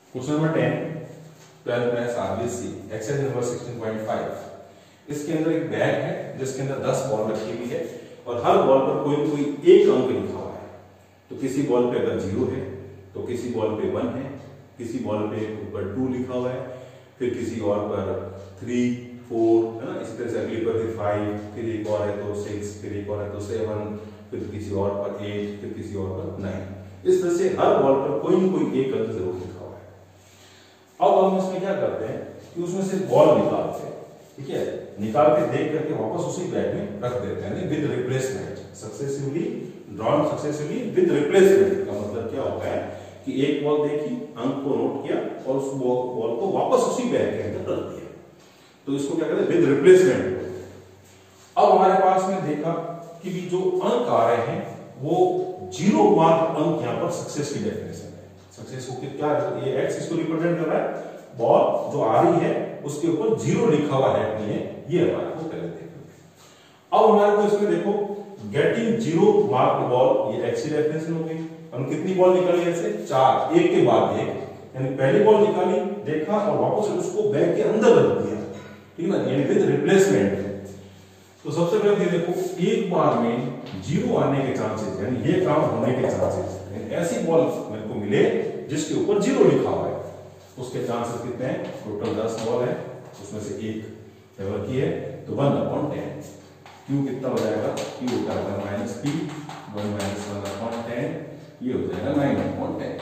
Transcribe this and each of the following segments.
Question number 10 12 maths RBSC exercise number 16.5। इसके अंदर एक बैग है जिसके अंदर 10 बॉल रखी हुई है और हर बॉल पर कोई कोई एक अंक लिखा हुआ है। तो किसी बॉल पे अगर 0 है तो किसी बॉल पे 1 है, किसी बॉल पे ऊपर 2 लिखा हुआ है, फिर किसी और पर 3 4 है ना, इसी तरह से अगली पर 5, फिर एक और है तो 6, फिर एक और है तो 7, फिर किसी और पर 8, फिर किसी और पर 9। इस तरह से हर बॉल पर कोई न कोई एक अंक जरूर लिखा हुआ है। अब हम इसमें क्या करते हैं कि उसमें से बॉल निकालते हैं, ठीक है, निकाल के देख करके वापस उसी बैग में रख देते हैं with replacement, successively drawn successively with replacement. का मतलब क्या होता है कि एक बॉल देखी, अंक को नोट किया और उस बॉल को वापस उसी बैग के अंदर रख दिया। तो इसको क्या कहते हैं, विद रिप्लेसमेंट। अब हमारे पास में देखा कि भी जो अंक आ रहे हैं वो 0 मार्क अंक यहां पर सक्सेस की डेफिनेशन है। सक्सेस को क्या, ये एक्स इसको रिप्रेजेंट कर रहा है, बॉल जो आ रही है उसके ऊपर 0 लिखा हुआ है नहीं है, ये हमारे को पहले देखना। अब हमारे को इसमें देखो गेटिंग 0 मार्क बॉल, ये एक्स की डेफिनेशन हो गई। हम कितनी बॉल निकाली ऐसे 4, एक के बाद एक, यानी पहली बॉल निकाली, देखा और वापस उसको बैग के अंदर रख दिया, ठीक है ना, यानी विद रिप्लेसमेंट। तो सबसे पहले ये देखो एक बार में 0 आने के चांसेस, यानी ये काम होने के चांसेस, ऐसी बॉल मेरे को मिले जिसके ऊपर 0 लिखा हुआ है, उसके चांसेस कितने हैं, टोटल 10 बॉल है, उसमें से एक फेवर की है तो 1/10। क्यू कितना हो जाएगा, क्यू होता है -p 1 - 1/10, ये हो जाएगा 9/10।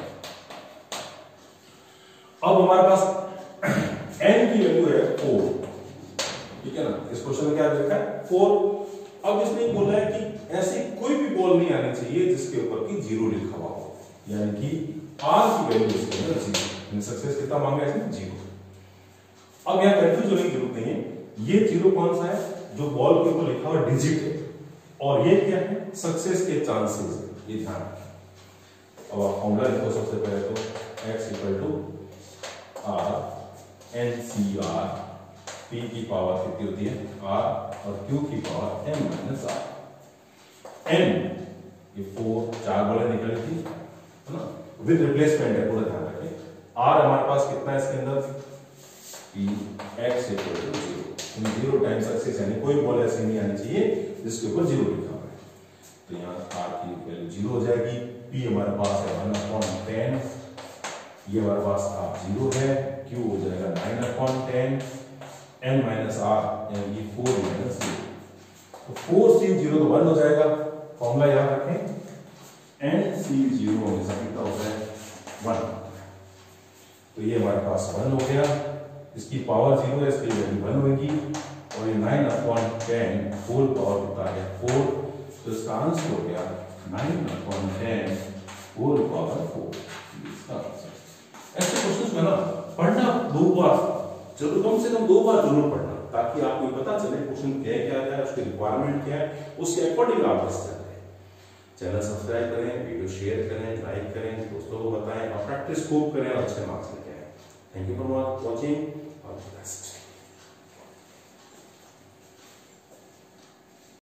अब हमारे पास n की वैल्यू है 4, ठीक है ना। इस क्वेश्चन में क्या देखा है 4। अब इसने बोला है कि ऐसी कोई भी बॉल नहीं आनी चाहिए जिसके ऊपर की 0 लिखा हुआ हो, यानी कि r की वैल्यू इसके अंदर 0। सक्सेस कितना मांगा है इसने, 0। अब यहां कंफ्यूज होने की जरूरत नहीं है, ये 0 कौन सा है, जो बॉल के ऊपर लिखा हुआ डिजिट है, और ये क्या है, सक्सेस के चांसेस, ये ध्यान रखें। अब आप फॉर्मूला लिखो सबसे पहले तो x = r NCR, p की पावर कितनी होती है r और q की पावर m - r। n ये 4 बॉलें निकली थी, है ना, विद रिप्लेसमेंट है, पूरा ध्यान रखें। r हमारे पास कितना है इसके अंदर, p x = 0, 0 टाइम सक्सेस, यानी कोई बॉल ऐसी नहीं आनी चाहिए जिसके ऊपर 0 लिखा हुआ है। तो यहाँ r की वैल्यू 0 हो जाएगी, p हमारे पास है 1/10, ये हमारे पास r 0 है, q हो जाएगा 9/10, m - r यानी 4 - 0। तो 4c0 तो 1 हो जाएगा। फॉर्मूला याद रखें, nc0 हमेशा कितना होता है 1। तो ये हमारे पास 1 हो गया, इसकी पावर 0 है, इसकी वैल्यू 1 होगी, और ये 9/10 होल पावर कितना है 4। तो इसका आंसर हो गया 9/10 होल पावर 4। इसका आंसर। ऐसे क्वेश्चंस में ना पढ़ना 2 बार, जरूर कम से कम 2 बार जरूर पढ़ना, ताकि आपको पता चले क्वेश्चन क्या है, उसकी रिक्वायरमेंट क्या है, उसके अकॉर्डिंग आप बस चलते हैं। चैनल सब्सक्राइब करें, वीडियो शेयर करें, लाइक करें, दोस्तों को बताएं और प्रैक्टिस खूब करें और अच्छे मार्क्स लेके आएं। Thank you for watching, all the best.